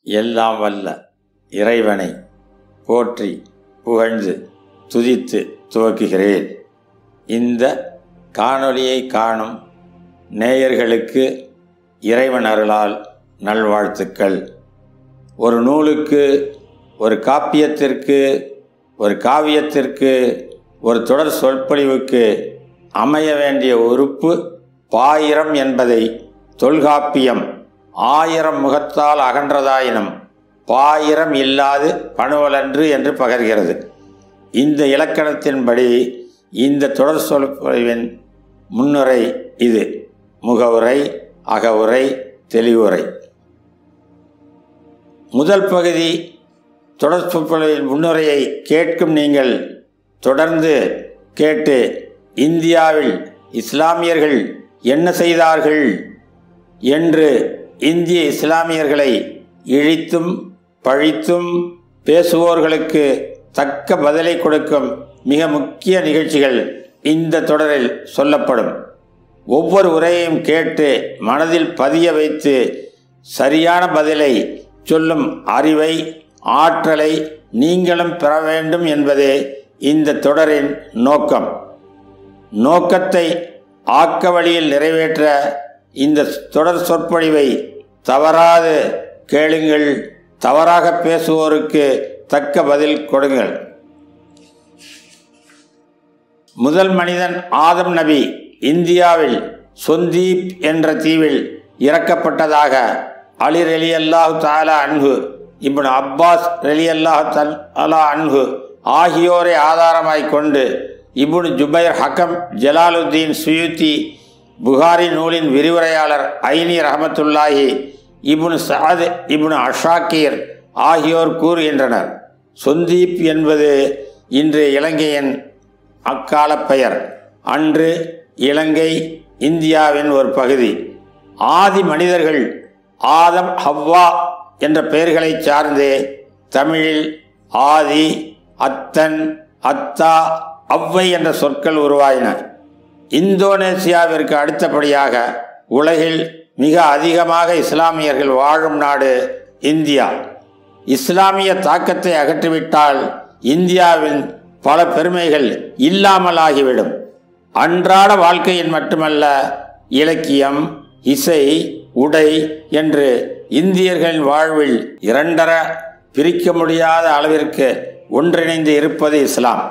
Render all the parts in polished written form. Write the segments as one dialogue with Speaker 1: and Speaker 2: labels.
Speaker 1: எல்லாம் வல்ல இறைவனை போற்றி புகழ்ந்து துதித்து துவக்குகிறேன். இந்த காணொளியை காணும் நேயர்களுக்கு இறைவன் அருளால் நல்வாழ்த்துக்கள். ஒரு நூலுக்கு, ஒரு காப்பியத்திற்கு, ஒரு காவியத்திற்கு, ஒரு தொடர் சொற்பொழிவுக்கு அமைய வேண்டிய உறுப்பு பாயிரம் என்பதை தொல்காப்பியம் 1000 முகத்தால் அகன்றதாயினும் பாயிரம் இல்லாது பணுவலன்று என்று பகர்கிறது. இந்த இலக்கணத்தின்படி இந்த தொடர் சொற்பொழிவின் முன்னுரை இது. முகவுரை, அகவுரை, தெளிவுரை. முதல் பகுதி தொடர் சொற்பொழிவின் முன்னுரையை கேட்கும் நீங்கள் தொடர்ந்து கேட்டு இந்தியாவில் இஸ்லாமியர்கள் என்ன செய்தார்கள் என்று இந்திய இஸ்லாமியர்களை இழித்தும் பழித்தும் பேசுவோர்களுக்கு தக்க பதிலை கொடுக்கும் மிக முக்கிய நிகழ்ச்சிகள் இந்த தொடரில் சொல்லப்படும். ஒவ்வொரு உரையையும் கேட்டு மனதில் பதிய வைத்து சரியான பதிலை சொல்லும் அறிவை, ஆற்றலை நீங்களும் பெற வேண்டும் என்பதே இந்த தொடரின் நோக்கம். நோக்கத்தை ஆக்க வழியில் நிறைவேற்ற இந்த தொடர் சொற்பொழிவை தவறாது கேளுங்கள். தவறாக பேசுவோருக்கு தக்க பதில் கொடுங்கள். முதல் மனிதன் ஆதம் நபி இந்தியாவில் சொந்தீப் என்ற தீவில் இறக்கப்பட்டதாக அலி ரலியல்லாஹு தஆலா அன்ஹு, இப்னு அப்பாஸ் ரலியல்லாஹு தஆலா அன்ஹு ஆகியோரை ஆதாரமாய் கொண்டு இப்னு ஜுபைர் ஹக்கம் ஜலாலுத்தீன் சுயூத்தி புகாரி நூலின் விரிவுரையாளர் ஐனி ரஹமத்துல்லாஹி, இப்னு சஅத், இப்னு அஷாக்கீர் ஆகியோர் கூறுகின்றனர். சொந்தீப் என்பது இன்று இலங்கையின் அக்கால பெயர். அன்று இலங்கை இந்தியாவின் ஒரு பகுதி. ஆதி மனிதர்கள் ஆதம், ஹவ்வா என்ற பெயர்களை சார்ந்தே தமிழில் ஆதி, அத்தன், அத்தா, அவ்வை என்ற சொற்கள் உருவாயின. இந்தோனேசியாவிற்கு அடுத்தபடியாக உலகில் மிக அதிகமாக இஸ்லாமியர்கள் வாழும் நாடு இந்தியா. இஸ்லாமிய தாக்கத்தை அகற்றிவிட்டால் இந்தியாவின் பல பெருமைகள் இல்லாமல் ஆகிவிடும். அன்றாட வாழ்க்கையில் மட்டுமல்ல, இலக்கியம், இசை, உடை என்று இந்தியர்களின் வாழ்வில் இரண்டர பிரிக்க முடியாத அளவிற்கு ஒன்றிணைந்து இருப்பது இஸ்லாம்.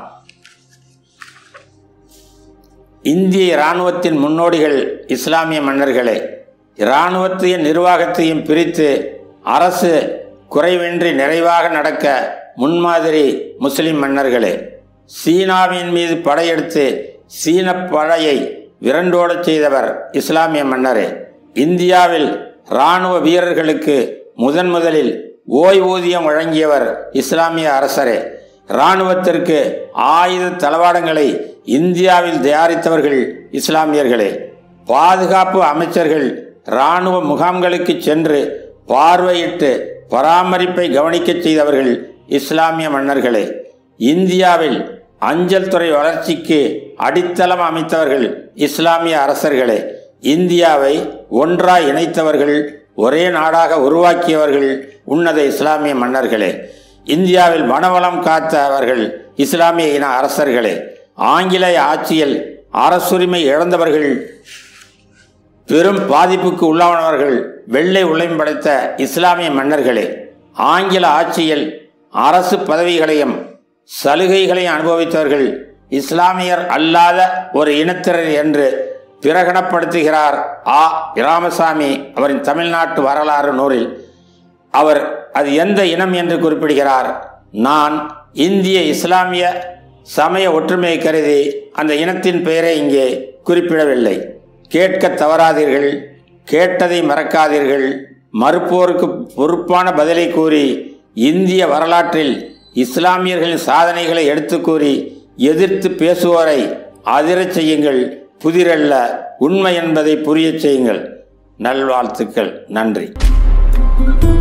Speaker 1: இந்திய இராணுவத்தின் முன்னோடிகள் இஸ்லாமிய மன்னர்களே. இராணுவத்தையும் நிர்வாகத்தையும் பிரித்து அரசு குறைவின்றி நிறைவாக நடக்க முன்மாதிரி முஸ்லிம் மன்னர்களே. சீனாவின் மீது படையெடுத்து சீன படையை விரண்டோடச் செய்தவர் இஸ்லாமிய மன்னரே. இந்தியாவில் இராணுவ வீரர்களுக்கு முதலில் ஓய்வூதியம் வழங்கியவர் இஸ்லாமிய அரசரே. இராணுவத்திற்கு ஆயுத தளவாடங்களை இந்தியாவில் தயாரித்தவர்கள் இஸ்லாமியர்களே. பாதுகாப்பு அமைச்சர்கள் இராணுவ முகாம்களுக்கு சென்று பார்வையிட்டு பராமரிப்பை கவனிக்க செய்தவர்கள் இஸ்லாமிய மன்னர்களே. இந்தியாவில் அஞ்சல் துறை வளர்ச்சிக்கு அடித்தளம் அமைத்தவர்கள் இஸ்லாமிய அரசர்களே. இந்தியாவை ஒன்றாய் இணைத்தவர்கள், ஒரே நாடாக உருவாக்கியவர்கள் உன்னத இஸ்லாமிய மன்னர்களே. இந்தியாவில் வனவளம் காத்தவர்கள் இஸ்லாமிய இன அரசர்களே. ஆங்கிலேய ஆட்சியில் அரசுரிமை இழந்தவர்கள், பெரும் பாதிப்புக்கு உள்ளானவர்கள் வெள்ளை உழைப்பு படைத்த இஸ்லாமிய மன்னர்களே. ஆங்கில ஆட்சியில் அரசு பதவிகளையும் சலுகைகளையும் அனுபவித்தவர்கள் இஸ்லாமியர் அல்லாத ஒரு இனத்தினர் என்று பிரகடனப்படுத்துகிறார் ராமசாமி அவரின் தமிழ்நாட்டு வரலாறு நூலில். அவர் அது எந்த இனம் என்று குறிப்பிடுகிறார். நான் இந்திய இஸ்லாமிய சமய ஒற்றுமையை கருதி அந்த இனத்தின் பெயரை இங்கே குறிப்பிடவில்லை. கேட்க தவறாதீர்கள், கேட்டதை மறக்காதீர்கள். மறுப்போருக்கு பொறுப்பான பதிலை கூறி இந்திய வரலாற்றில் இஸ்லாமியர்களின் சாதனைகளை எடுத்து கூறி எதிர்த்து பேசுவோரை அதிரச் செய்யுங்கள். புதிரல்ல, உண்மை என்பதை புரிய செய்யுங்கள். நல்வாழ்த்துக்கள். நன்றி.